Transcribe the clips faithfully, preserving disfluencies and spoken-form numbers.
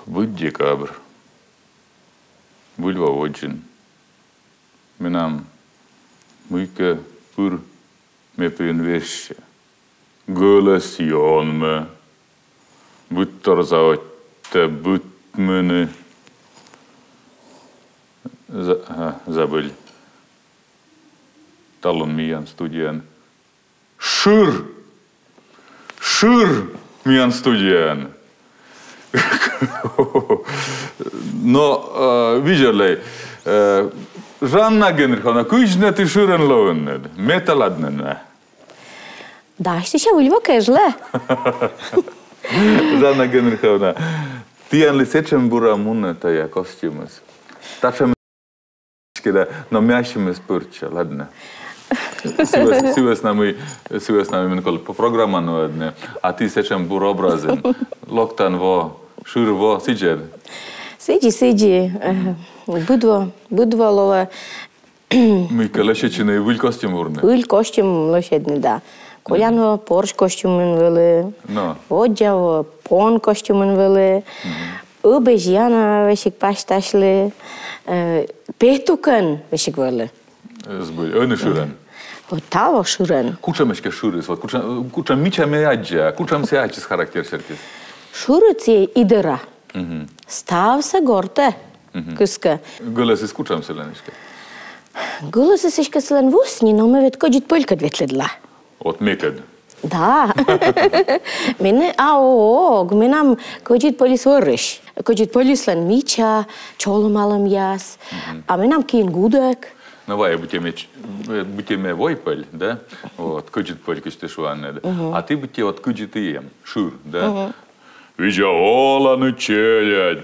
Вот декабрь. Выльва очень. Минам мыка пыр ме принвеще. Голос йонме. Вытторзавать-то бытмены. Забыл. Талон миян студиян. Шир! Шир миян студиян. Но, видели, Жанна Генриховна, кujne ты ширен ловеннед? Металаднена. Да, что ще выльва кэжле. Жанна Генриховна, ты анли сечем бура мунна тая костюмес. Тачем но мящим спырча, ладно. Сиве с нами, сиве с нами минкол по программа новодне, а ты сечем бур образен. Локтан во, шир во, сиджед. Сиджи, сиджи. Будва, будва лова. Мика лошечина и выль костюм урне. Выль костюм лошадный, да. Коляно порш костюмен вели. No. Одяв пон костюмен вели. Обезьяна вешик пашташли. Петукен вешик вели. Збыль, ой не ширен. Вот того ширен. Кучам еще ширис, вот кучам, кучам мича мяджа, кучам сячис характер серкис. Шурице идера. Стався горте. Кыска. Голос из кучам селенишка. Голос из ишка селен вусни, но мы ведь кодит пылька дветледла. От мекед. Да. Мене аог, менам кодит полис вырыш. Кодит полис лен мича, чолом алам яс. А менам кин гудек. Ну, вай, будьте ме войпель, да? Вот, кодит пылька штешуанне. А ты будьте вот кодит и ем, шур, да? Видяола ну челядь.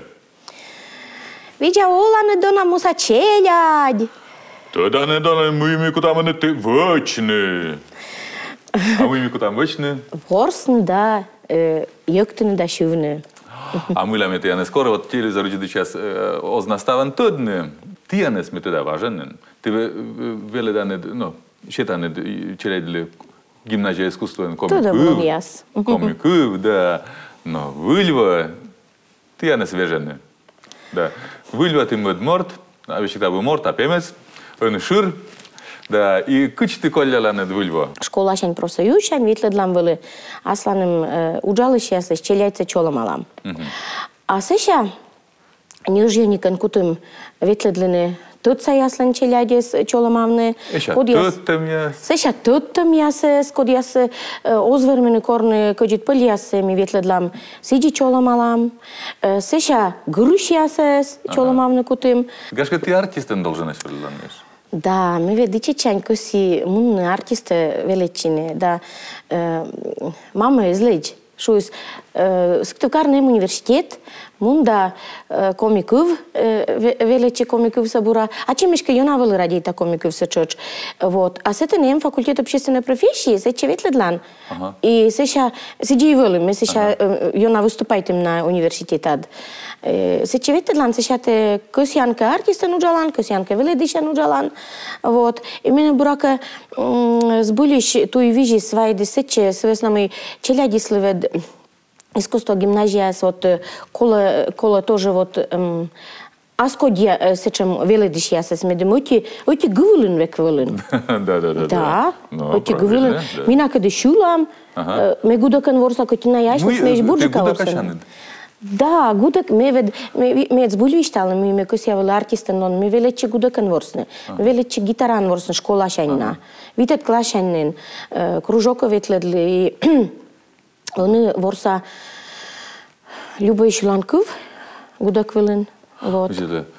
Видяола не дона муса челядь. Тогда не дона мы куда мы ты вочны. А мы куда вочны? Ворсн, да, ёктыны да шивны. А мы ляме ты я не скоро вот теле зарудили час ознаставан тодны. Ты я не смете да важен. Ты веле да не, ну, щета не челядли гимназия искусства комиков. Комиков, да. Но выльва, ты я не свежены. Да. Выльва ты мед морт, а вещи табу морт, а пемец, он шир, да, и кыч ты колляла над выльва. Школа шань просто ющань, витледлам вели, асланым уджалыш ясыш, челяйца чолом алам. А сыша, нюжьёникан кутым витледлины, Tutsa jaslen челядес чоламавне. Eša tutam jas. Seša tutam jases, kod jas ozvermene korne, kodit păl jase mi vietledlam sigi чоламалам. Seša gruš jases чоламавне кутым. Гашка ты артистен должен быть. Да, мы ведь дичечань коси мунны артисты величины, да. Мама излечь. Шуис сктукарный университет, мунда комиков, величи комиков сабура, а чем еще я навел ради та комиков сочеть, вот. А с этим нем факультет общественной профессии, с этим ветледлан, и сейчас сиди вели, мы сейчас я на выступайте на университет, с этим ветледлан сейчас те косянка артиста нуджалан, косянка веледиша нуджалан, вот. И меня бурака сбылись ту и вижу свои десятче, с нами челяди сливет искусство гимназия, вот кола кола тоже вот аскодия сечем веледиш я с медем оти оти гвулен веквулен. Да да да. Да. Оти гвулен. Мина каде шулам. Ме гудакан ворсла котина яш смеш буржика ворсла. Да, гудак ме вед ме цбулвиштала ми ме косявал артистен он ме велече гудакан ворсне. Велече гитаран ворсне школа шайна. Витет клашанен кружока ветледли. Они ворса Люба Ишеланков, гудак велен. Вот.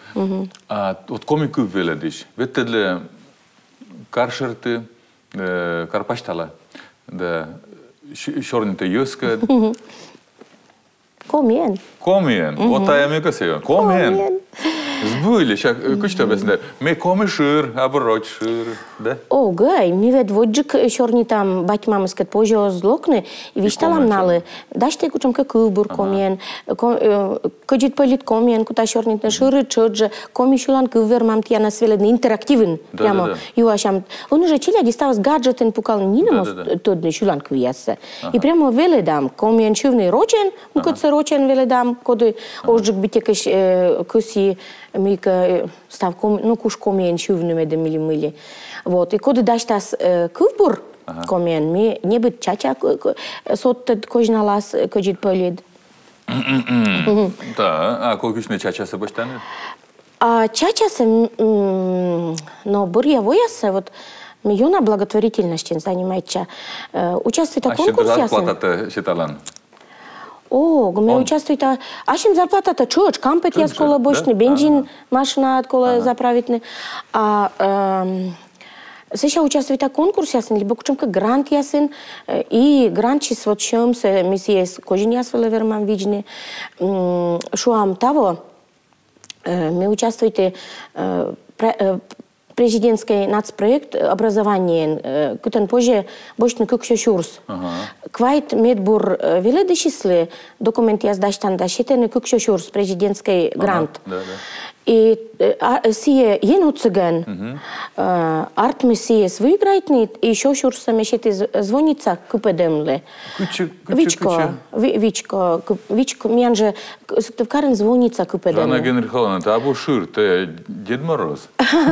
А вот комиков веледиш, ведь для каршерты, карпаштала, да, шорнita юска. Комien. Комien, вот я мне косил. Комien. Збили, ще кучта об'ясняє. Ми коми шир, або рот шир, да? О, гай, ми вед воджик чорні там бать мами скат пожо злокне і вішталам нали. Даште кучам ка кубур комien, коджит полит комien, кута чорні на шири чорже, комі шулан кувер мам тяна свеледне інтерактивен. Прямо ю ашам. Он уже чиля дістав гаджетен пукал нінемо тодне шулан квіясе. І прямо веледам комien чувний рочен, мукот се рочен веледам, коли ожик бітекаш кусі мика став ком, ну куш комien чувний меде мили мили. Вот. И когда дашь тас кувбур комен, ми не быть чача сот кожна лас коджит полид. Да, а колкиш не чача се баштане? А чача се, но буря воясе, вот миллиона благотворительности занимается. Участвует в конкурсе. А ще зарплата считалан? О, ме участвует, а шим зарплата-то чуч, кампет я скола бочный, бензин машина откола заправитне. А Сега участвует в конкурсе, либо кучемка грант ясен, и грант чис вот чем се миссия кожин ясвеле вермам виджне, шуам того, мы участвуете президентский нацпроект образования, кутен позже бочный кукшошурс. Квайт медбур веледышисле документ я сдаштан дашитен кукшошурс президентский грант. И сие енуцеген арт миссиес выиграет, и еще шурсами щиты звонится купедемле. Вичко, вичко, вичко, мен же в карен звонится купедемле. Жанна Генриховна, это або шир, ты Дед Мороз.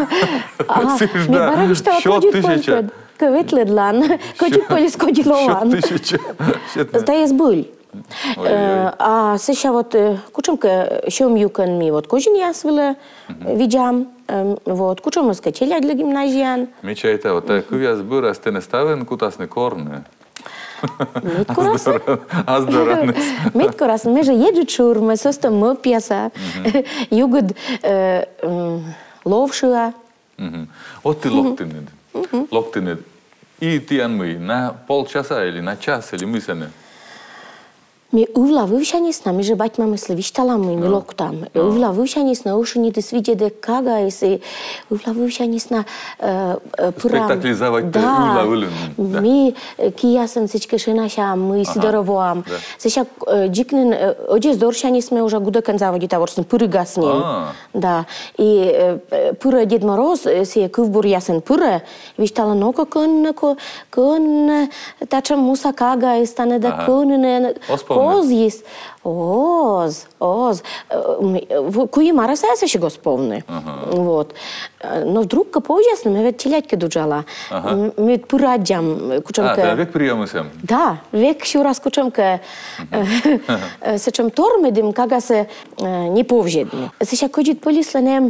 Ми бараги что ходит польпед, кветледлан, ходит полис кодилован. Що тисяча? Здає збуль. А сега вот кучемка шум юкен ми вот кожен ясвеле видям, вот кучем скачеля для гимназиян. Мечайте, вот так кувя збира сте не ставен кутасне корне. Миткорас? А здоровнес. Миткорас, ми же еду чурме, состо мо пьеса, югод ловшила. Вот ты локтинед. Локтинед. И ты анмы на полчаса или на час или мыслены? Ми увла вившанісна, ми же батьма мисли вішталами, ми локтам. Увла вившанісна, ушуні ти свідє де кага, і увла вившанісна пурам. Спектаклізавати увла вилюн. Ми киясен сичке шенаша, ми сидоровоам. Сеша джикнен, оджи здоршані сме уже гудокен заводі таворсен, пури гаснен. Да. І пура Дед Мороз, сие кувбур ясен пура, віштала ноко кон, кон, тачам муса кага, і стане да кон, Оз есть. Оз, оз. Куи мара се се го сповне. Вот. Но вдруг по-ясно ме вет телятки дуджала. Ме пураджам кучемка. А, да, век приема сем. Да, век шурас кучемка. Сечем тормедим, кага се не повжедне. Сега коджит полисленем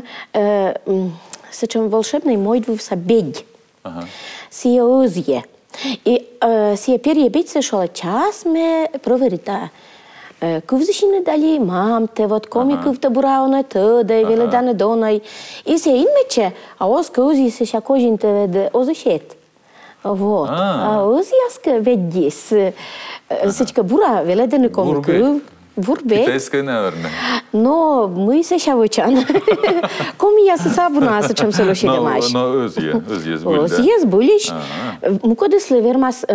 сечем волшебный мойдву са бедь. Сие озje. И сие перья бить се шола час ме проверита. Кувзишине дали мамте, вот коми кувта бураоне тъде, веле дане донай. И се инмече, а оз кузи се шакожинте вед озашет. Вот. А оз яска веддис. Сечка бура веле дане коми кув. Вурбе. Китайская, наверное. Но мы се шавучан. Коми я се сабуна, сечем се лоши демаш. Но özje, özje zbulj, да. Özje zbuljiš. Мукодесле вермас,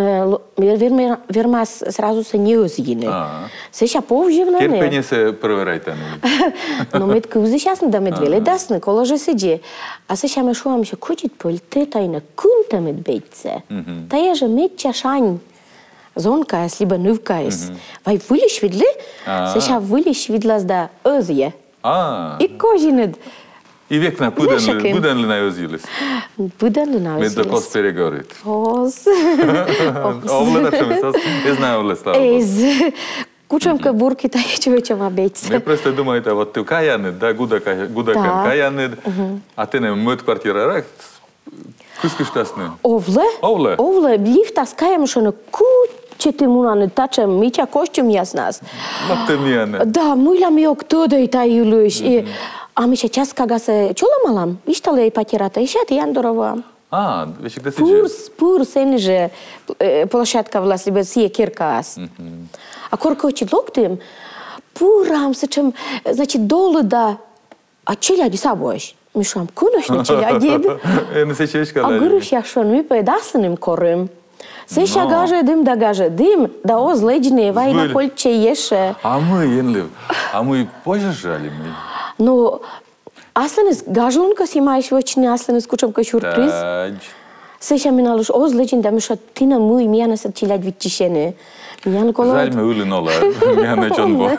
вермас сразу се не özjine. Се ша повживна не. Терпение се проверяйте. Но мед кузи шасна да мед веле дасна, кола же седи. А се ша ме шуам ше кучит польте тайна кунта мед бейце. Тая же мед чашань. Zonka es, lieber Növka es. Weil вылиш видли, сега вылиш видлас да özje. И кожинед. И век на пуден, пуден ли на özjilis? Пуден ли на özjilis? Мед да кос переговорит. Оз. Овле да шем сас, я знаю овле слава. Ез. Кучемка бурки та и човече ма бейце. Не просто думаете, вот ты каянед, да, гудакан каянед, а ты не мед квартира рак, кускаш тасне. Овле? Овле? Овле, лифтас каjem što na kuće ti mu na tačem, mića košćum jasnas. Matemiane. Da, mujla mi ok to i taj juliš. A mi će čas kaga se čula malam, ištale i patirata, i šati Jandorova. А, вещи где сидишь? Пурс, пурс, ениже площадка влас, либо сие киркас. А корко очи локтим, пурам, сечем, значит, долу да, а челяди sabojš. Mišam, kunošni челядid. Не се чеш A кале. gâruși așa, nu-i pe daslănim corâm. Se și agaje dim da gaje dim, da o zlegine, vai na col ce ieșe. А мы, енлив, а мы пожежали мы. No, asta ne gajul că si mai și cine asta ne scucăm că surpriz. Тач. Se și aminaluș o zlegine da mișa tina mui miana să челядь витчишене. Miana colo. Жаль, мы ули нола, меня на чон бо.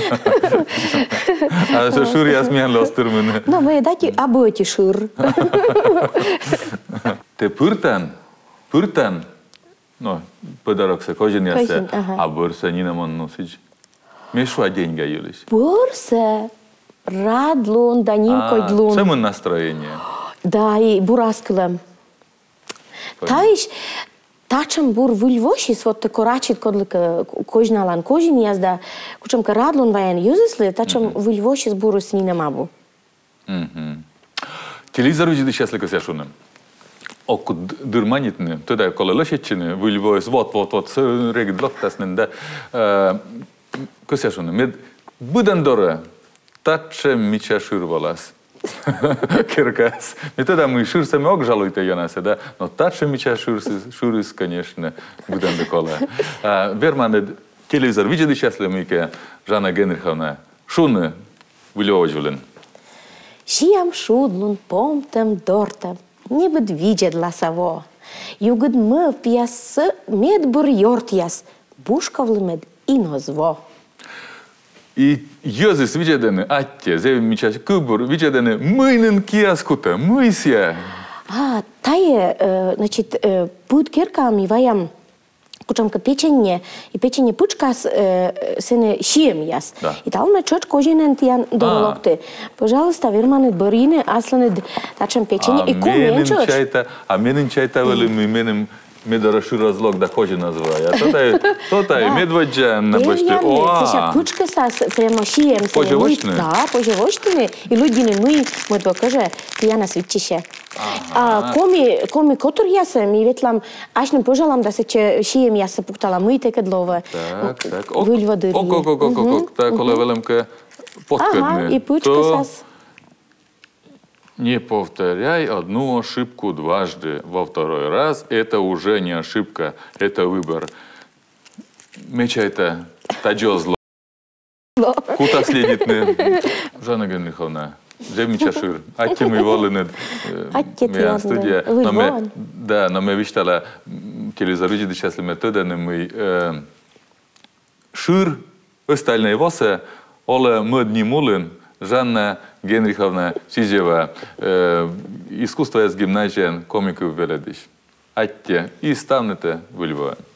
А что шур я смеян лостырмын. Da, mă, dai a băti șur. Te pârtan, pârtan. No, pădărok se kojenia se, Kojin, aha. a bărsa nina mon nosić. Мешва деньга юлиш. Burse, radlun, da nim koidlun. Самое настроение. Da, и бураскылы. Таиш, тачам бур вульвоши свот корачит кодлыка кожналан кожин язда, кучам ка радлун ваян юзыслы, тачам вульвоши с буру снина мабу. Телевизор видит сейчас ли косяшуны. Окку дырманитны, тогда коли лошадчины, вульвоис, вот, вот, вот, реги блоктасны, да, косяшуны. Мед будан доре, тачем мича ширвалас. Киркас. Не тогда мы ширсами ок жалуйте янасе, да, но тачем мича ширис, конечно, будан докола. Вермане телевизор видит сейчас ли мике Жанна Генриховна шуны вульвожулен. Шиам шудлун помтем дортем, не бед видят ласаво. Югд мы пьяс мед бур йортяс, бушкавлы мед инозво. И Йозис видядены атте, зевим мичаш кубур, видядены мыйнын кияскута, мыйся. А, тае, значит, пут кирками ваям, кучам ка печенье, и печенье пучкас сене шием яс. И там на чоч кожинен тиян доролокте. Пожалуйста, верманет барине, асланет тачам печенье, и кумен чоч. А менен чайта вели ми менем медараши разлог да кожи называя. То-то и медводжан на баште. Дев'яне, це ще пучка сас прямо шиєм. Поживочне? Так, поживочне. І люди не мої, медво каже, пияна свідчище. А комі, комі котор ясем, і ветлам, аж не пожалам, да се че шиєм ясе пуктала мийте кедлове. Так, так. Вильва дирі. Ок, ок, ок, ок, ок. Так, коли велемке подкидне. Ага, і пучка сас. Не повторяй одну ошибку дважды. Во второй раз это уже не ошибка, это выбор. Мечай-то таджо зло. Кута следит не. Жанна Генриховна, земи чашир. Атте мы волены. Атте тьянны. Вильвон. Да, но мы виштала телевизор видит сейчас ли метода, не мы шир остальные восы, оле модни мулин. Жанна Генриховна Сизева, э, искусство из гимназии комиков веледиш. Атте и станете в Львове.